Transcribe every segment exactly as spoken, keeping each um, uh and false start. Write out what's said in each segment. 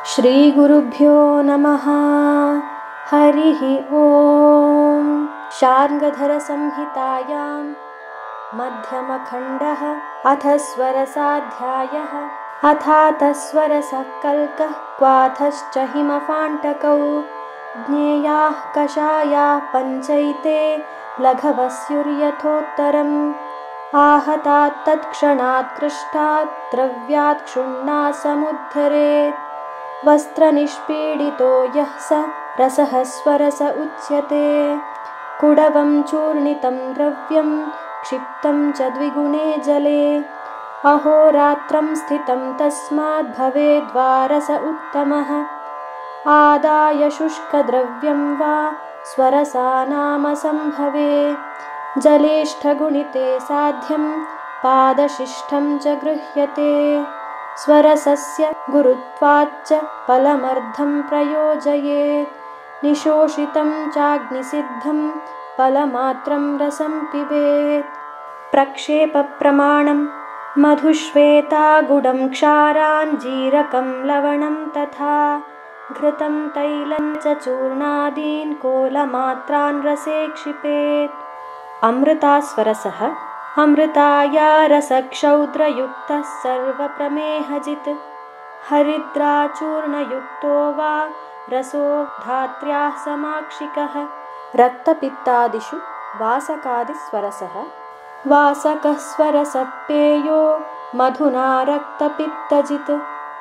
श्रीगुरुभ्यो नमः। हरिः ओम्। शार्ङ्गधरसंहितायां मध्यमखण्डः अथ स्वरसाध्यायः। अथातस्वरसः कल्कः क्वाथश्च हिमफाण्टकौ ज्ञेयाः कषायाः पञ्चैते लघवस्युर्यथोत्तरम् आहतात् तत्क्षणात् कृष्टात् द्रव्यात् क्षुण्णात् समुद्धरेत् वस्त्रनिष्पीडितो यः स रसः स्वरस उच्यते। कुडवं चूर्णितं द्रव्यं क्षिप्तं च द्विगुणे जले अहोरात्रं स्थितं तस्माद् भवेद्वा रस उत्तमः। आदाय शुष्कद्रव्यं वा स्वरसा नाम संभवे जलेष्ठगुणिते साध्यं पादशिष्ठं च गृह्यते। स्वरसस्य गुरुत्वाच्च फलमर्धं प्रयोजयेत् निशोषितं चाग्निसिद्धं फलमात्रं रसं पिबेत्। प्रक्षेपप्रमाणं मधुश्वेता गुडं क्षारान् जीरकं लवणं तथा घृतं तैलं च चूर्णादीन् कोलमात्रान् रसे क्षिपेत्। अमृतास्वरसः अमृताया रसक्षौद्रयुक्तः सर्वप्रमेहजित् हरिद्राचूर्णयुक्तो वा रसो धात्र्याः समाक्षिकः। रक्तपित्तादिषु वासकादिस्वरसः वासकः स्वरसपेयो मधुना रक्तपित्तजित्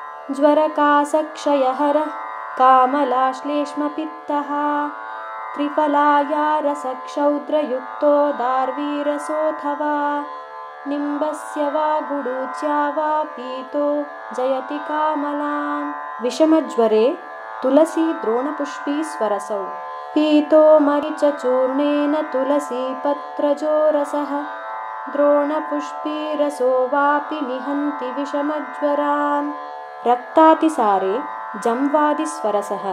ज्वरकाशक्षयहरः कामलाश्लेष्मपित्तः। त्रिफलाया रसक्षौद्रयुक्तो दार्वीरसोऽथवा निम्बस्य वा गुडूच्या वा पीतो जयति कामलान्। विषमज्वरे तुलसी द्रोणपुष्पी स्वरसौ पीतो मरिचचूर्णेन तुलसीपत्रजो रसः द्रोणपुष्पी रसो वापि निहन्ति विषमज्वरान्। रक्तातिसारे जम्वादिस्वरसः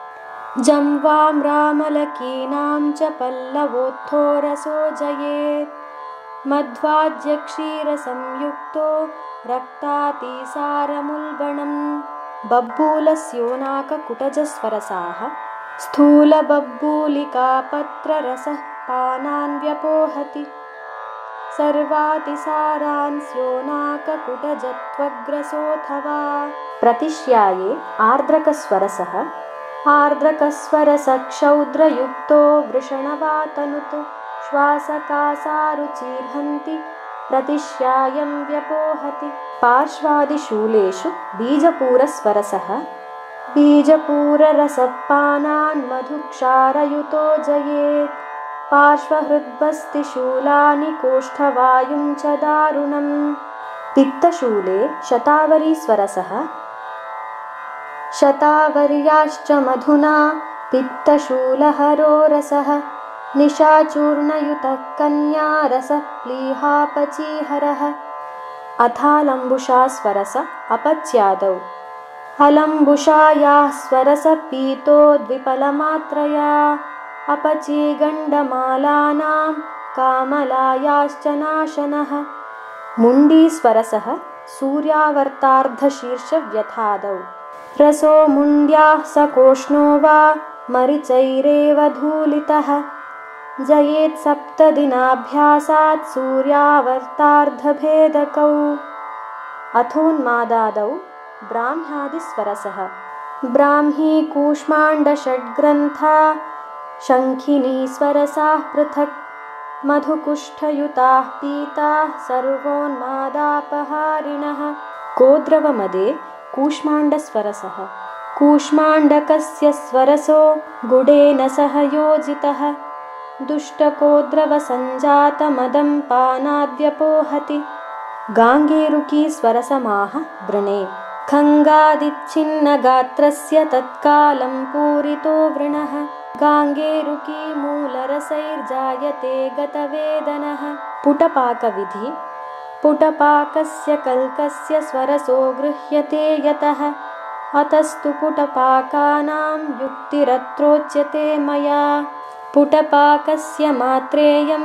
जम्वाम्रामलकीनां च पल्लवोत्थो रसो जयेत् मध्वाज्यक्षीरसंयुक्तो रक्तातिसारमुल्बणम्। बब्बूलस्योनाककुटजस्वरसाः स्थूलबब्बूलिकापत्ररसः पानान् व्यपोहति सर्वातिसारान् स्योनाककुटजत्वग्रसोऽथवा। प्रतिश्याये आर्द्रकस्वरसः आर्द्रकस्वरसक्षौद्रयुक्तो वृषणवातनुत् श्वासकासारुचिर्हन्ति प्रतिश्यायं व्यपोहति। पार्श्वादिशूलेषु बीजपूरस्वरसः बीजपूररसपानान् मधुक्षारयुतो जयेत् पार्श्वहृद्बस्तिशूलानि कोष्ठवायुं च दारुणम्। पित्तशूले शतावरीस्वरसः शतावर्याश्च मधुना पित्तशूलहरो रसः निशाचूर्णयुतः कन्यारसः प्लीहापचीहरः। अथालम्बुषास्वरस अपच्यादौ अलम्बुषायाः स्वरसपीतो द्विफलमात्रया अपचीगण्डमालानां कामलायाश्च नाशनः। मुण्डीस्वरसः सूर्यावर्तार्धशीर्षव्यथादौ रसो मुण्ड्याः सकोष्णो वा मरिचैरेव धूलितः जयेत् सप्तदिनाभ्यासात् सूर्यावर्तार्धभेदकौ। अथोन्मादादौ ब्राह्म्यादिस्वरसः ब्राह्मी कूष्माण्डषड्ग्रन्था शङ्खिनी स्वरसाः पृथक् मधुकुष्ठयुताः पीताः सर्वोन्मादापहारिणः। कोद्रवमदे कूष्माण्डस्वरसः कूष्माण्डकस्य स्वरसो गुडेन सह योजितः दुष्टकोद्रवसञ्जातमदं पानाद्यपोहति। गाङ्गेरुकी स्वरसमाह वृणे खङ्गादिच्छिन्नगात्रस्य तत्कालं पूरितो वृणः गाङ्गेरुकी मूलरसैर्जायते गतवेदनः। पुटपाकविधि पुटपाकस्य कल्कस्य स्वरसो गृह्यते यतः अतस्तु पुटपाकानां युक्तिरत्रोच्यते मया। पुटपाकस्य मात्रेयं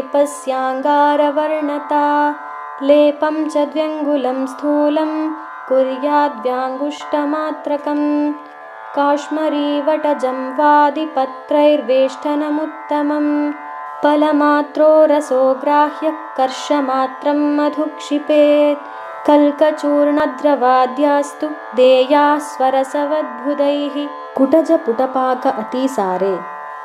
लेपस्याङ्गारवर्णता लेपं च द्व्यङ्गुलं स्थूलं कुर्याद्व्याङ्गुष्ठमात्रकम् काश्मरीवटजं वादिपत्रैर्वेष्टनमुत्तमम् फलमात्रो रसो ग्राह्यः कर्षमात्रं मधुक्षिपेत् कल्कचूर्णद्रवाद्यास्तु देयाः स्वरसवद्बुधैः कुटजपुटपाक अतिसारे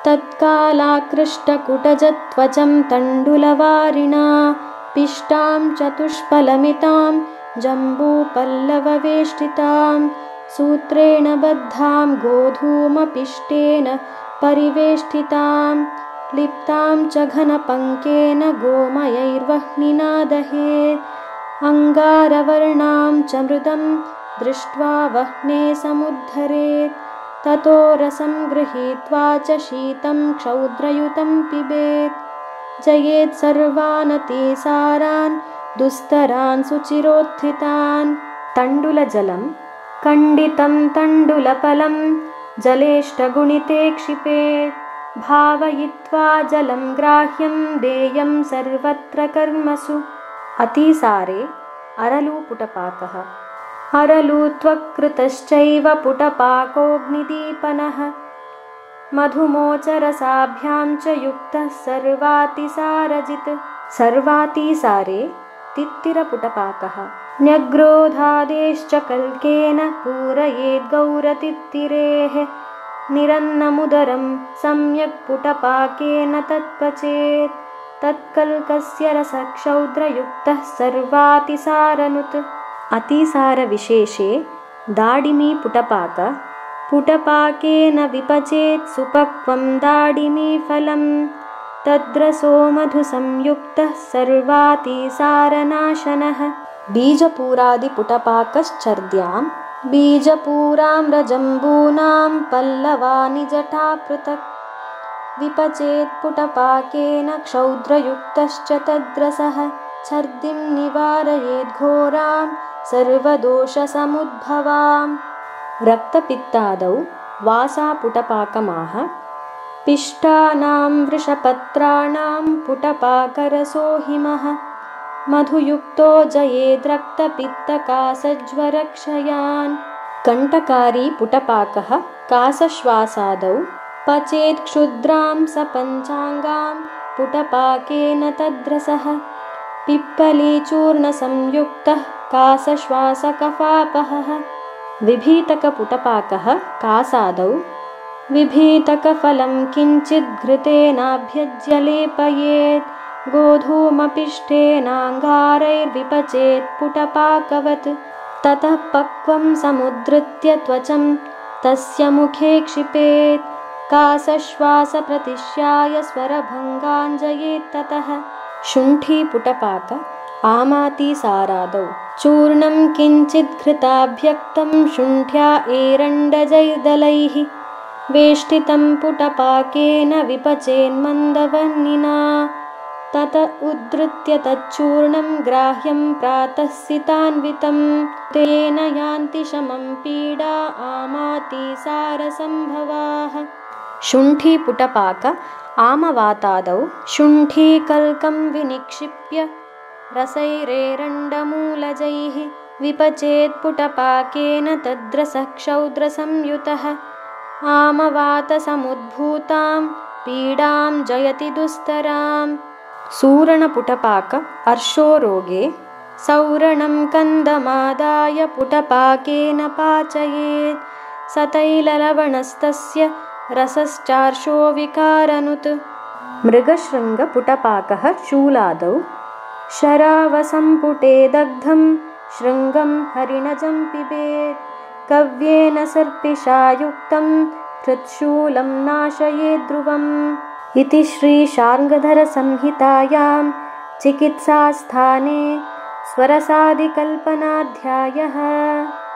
तत्कालाकृष्टकुटजत्वचं तण्डुलवारिणा पिष्टां चतुष्फलमितां जम्बूपल्लववेष्टितां सूत्रेण बद्धां गोधूमपिष्टेन परिवेष्टितां लिप्तां च घनपङ्केन गोमयैर्वह्निना दहेत् अङ्गारवर्णां च मृदं दृष्ट्वा वह्ने समुद्धरेत् ततो रसं गृहीत्वा च शीतं क्षौद्रयुतं पिबेत् जयेत् सर्वानतिसारान् दुस्तरान् सुचिरोत्थितान् तण्डुलजलं खण्डितं तण्डुलफलं जलेष्टगुणिते क्षिपेत् भावयित्वा जलं ग्राह्यं देयं सर्वत्र कर्मसु अतिसारे अरलूपुटपाकः अरलूत्वक्कृतश्चैव पुटपाकोऽग्निदीपनः मधुमोचरसाभ्यां च युक्तः सर्वातिसारजित् सर्वातिसारे तित्तिरपुटपाकः न्यग्रोधादेश्च कल्केन पूरयेद् गौरतित्तिरेः निरन्नमुदरं सम्यक् पुटपाकेन तत्पचेत् तत्कल्कस्य रसक्षौद्रयुक्तः सर्वातिसारनुत् अतिसारविशेषे दाडिमीपुटपाक पुटपाकेन विपचेत् सुपक्वं दाडिमीफलं तद्रसो मधुसंयुक्तः सर्वातिसारनाशनः बीजपूरादिपुटपाकश्चर्द्यां बीजपूराम्रजम्बूनां पल्लवानि जटा पृथक् विपचेत् पुटपाकेन क्षौद्रयुक्तश्च तद्रसः छर्दिं निवारयेद्घोरां सर्वदोषसमुद्भवाम् रक्तपित्तादौ वासापुटपाकमाह पिष्टानां वृषपत्राणां पुटपाकरसो हिमः मधुयुक्तो जयेद्रक्तपित्तकासज्वरक्षयान् कण्टकारी पुटपाकः कासश्वासादौ पचेत् क्षुद्रां सपञ्चाङ्गां पुटपाकेन तद्रसः पिप्पलीचूर्णसंयुक्तः कासश्वासकफापहः विभीतकपुटपाकः कासादौ विभीतकफलं किञ्चित् घृतेनाभ्यज्य लेपयेत् गोधूमपिष्टेनाङ्गारैर्विपचेत् पुटपाकवत् ततः पक्वं समुद्धृत्य त्वचं तस्य मुखे क्षिपेत् कासश्वासप्रतिश्याय स्वरभङ्गान् जयेत् ततः शुण्ठीपुटपाक आमातिसारादौ चूर्णं किञ्चित् घृताभ्यक्तं शुण्ठ्या एरण्डजैर्दलैः वेष्टितं पुटपाकेन विपचेन्मन्दवह्निना तत उद्धृत्य तच्चूर्णं ग्राह्यं प्रातः सितान्वितं तेन यान्ति शमं पीडा आमातिसारसम्भवाः शुण्ठीपुटपाक आमवातादौ शुण्ठीकल्कं विनिक्षिप्य रसैरेरण्डमूलजैः विपचेत् पुटपाकेन तद्रसः क्षौद्रसंयुतः आमवातसमुद्भूतां पीडां जयति दुस्तराम् सूरणपुटपाक अर्शोरोगे सौरणं कन्दमादाय पुटपाकेन पाचयेत् सतैललवणस्तस्य रसश्चार्शो विकारनुत् मृगशृङ्गपुटपाकः शूलादौ शरावसम्पुटे दग्धं शृङ्गं हरिणजं पिबेत् कव्येन सर्पिषायुक्तं हृत्शूलं नाशयेत् ध्रुवम् इति श्रीशार्ङ्गधरसंहितायां चिकित्सास्थाने स्वरसादिकल्पनाध्यायः।